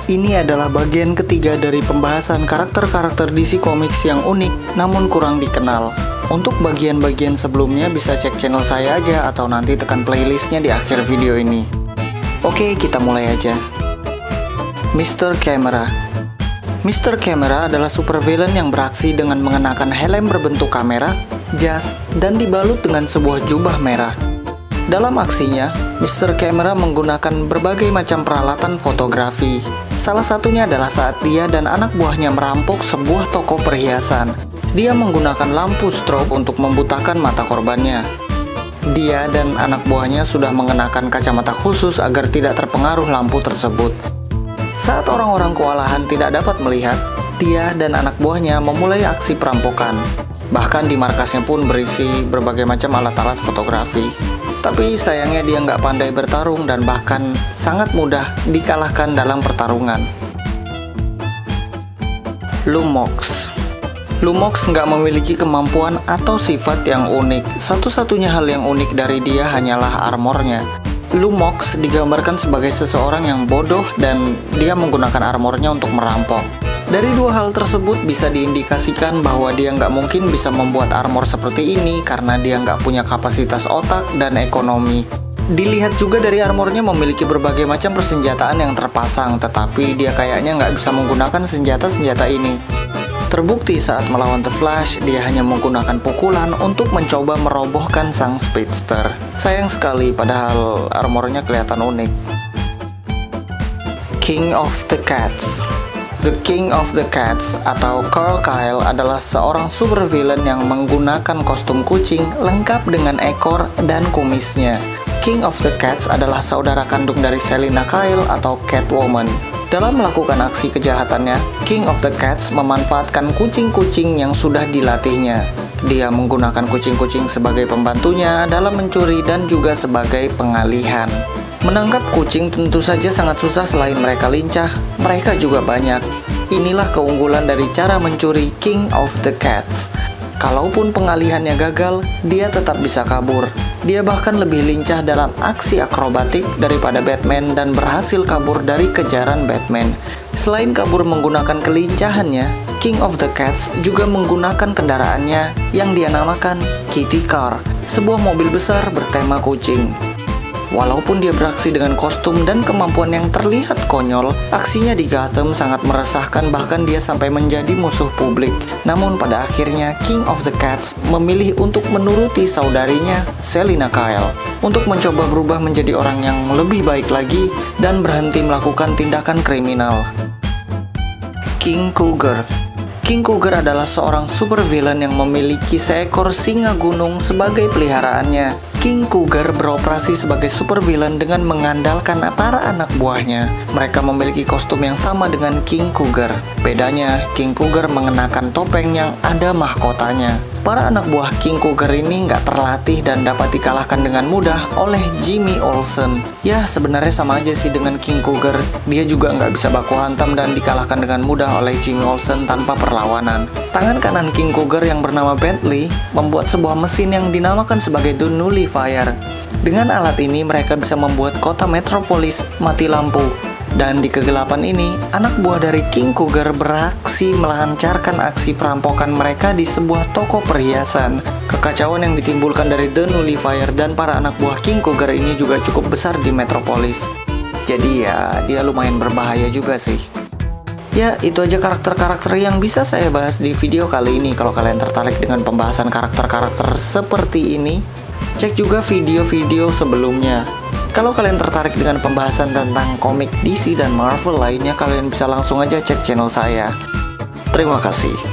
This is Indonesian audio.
Ini adalah bagian ketiga dari pembahasan karakter-karakter DC Comics yang unik namun kurang dikenal. Untuk bagian-bagian sebelumnya bisa cek channel saya aja atau nanti tekan playlistnya di akhir video ini. Oke, kita mulai aja. Mr. Camera. Mr. Camera adalah supervillain yang beraksi dengan mengenakan helm berbentuk kamera, jas, dan dibalut dengan sebuah jubah merah. Dalam aksinya, Mr. Camera menggunakan berbagai macam peralatan fotografi. Salah satunya adalah saat dia dan anak buahnya merampok sebuah toko perhiasan. Dia menggunakan lampu strobe untuk membutakan mata korbannya. Dia dan anak buahnya sudah mengenakan kacamata khusus agar tidak terpengaruh lampu tersebut. Saat orang-orang kewalahan tidak dapat melihat, dia dan anak buahnya memulai aksi perampokan. Bahkan di markasnya pun berisi berbagai macam alat-alat fotografi. Tapi sayangnya dia nggak pandai bertarung dan bahkan sangat mudah dikalahkan dalam pertarungan. Lumox. Lumox nggak memiliki kemampuan atau sifat yang unik. Satu-satunya hal yang unik dari dia hanyalah armornya. Lumox digambarkan sebagai seseorang yang bodoh dan dia menggunakan armornya untuk merampok. Dari dua hal tersebut bisa diindikasikan bahwa dia nggak mungkin bisa membuat armor seperti ini karena dia nggak punya kapasitas otak dan ekonomi. Dilihat juga dari armornya memiliki berbagai macam persenjataan yang terpasang, tetapi dia kayaknya nggak bisa menggunakan senjata-senjata ini. Terbukti saat melawan The Flash, dia hanya menggunakan pukulan untuk mencoba merobohkan sang speedster. Sayang sekali, padahal armornya kelihatan unik. King of the Cats. The King of the Cats atau Carl Kyle adalah seorang supervillain yang menggunakan kostum kucing lengkap dengan ekor dan kumisnya. King of the Cats adalah saudara kandung dari Selina Kyle atau Catwoman. Dalam melakukan aksi kejahatannya, King of the Cats memanfaatkan kucing-kucing yang sudah dilatihnya. Dia menggunakan kucing-kucing sebagai pembantunya dalam mencuri dan juga sebagai pengalihan. Menangkap kucing tentu saja sangat susah selain mereka lincah, mereka juga banyak. Inilah keunggulan dari cara mencuri King of the Cats. Kalaupun pengalihannya gagal, dia tetap bisa kabur. Dia bahkan lebih lincah dalam aksi akrobatik daripada Batman dan berhasil kabur dari kejaran Batman. Selain kabur menggunakan kelincahannya, King of the Cats juga menggunakan kendaraannya yang dia namakan Kitty Car, sebuah mobil besar bertema kucing. Walaupun dia beraksi dengan kostum dan kemampuan yang terlihat konyol, aksinya di Gotham sangat meresahkan, bahkan dia sampai menjadi musuh publik. Namun pada akhirnya King of the Cats memilih untuk menuruti saudarinya, Selina Kyle, untuk mencoba berubah menjadi orang yang lebih baik lagi dan berhenti melakukan tindakan kriminal. King Cougar. King Cougar adalah seorang supervillain yang memiliki seekor singa gunung sebagai peliharaannya. King Cougar beroperasi sebagai supervillain dengan mengandalkan para anak buahnya. Mereka memiliki kostum yang sama dengan King Cougar. Bedanya, King Cougar mengenakan topeng yang ada mahkotanya. Para anak buah King Cougar ini nggak terlatih dan dapat dikalahkan dengan mudah oleh Jimmy Olsen. Ya, sebenarnya sama aja sih dengan King Cougar. Dia juga nggak bisa baku hantam dan dikalahkan dengan mudah oleh Jimmy Olsen tanpa perlawanan. Tangan kanan King Cougar yang bernama Bentley membuat sebuah mesin yang dinamakan sebagai The Nullifier. Dengan alat ini mereka bisa membuat kota metropolis mati lampu. Dan di kegelapan ini, anak buah dari King Cougar beraksi melancarkan aksi perampokan mereka di sebuah toko perhiasan. Kekacauan yang ditimbulkan dari The Nullifier dan para anak buah King Cougar ini juga cukup besar di Metropolis. Jadi ya, dia lumayan berbahaya juga sih. Ya, itu aja karakter-karakter yang bisa saya bahas di video kali ini. Kalau kalian tertarik dengan pembahasan karakter-karakter seperti ini, cek juga video-video sebelumnya. Kalau kalian tertarik dengan pembahasan tentang komik DC dan Marvel lainnya, kalian bisa langsung aja cek channel saya. Terima kasih.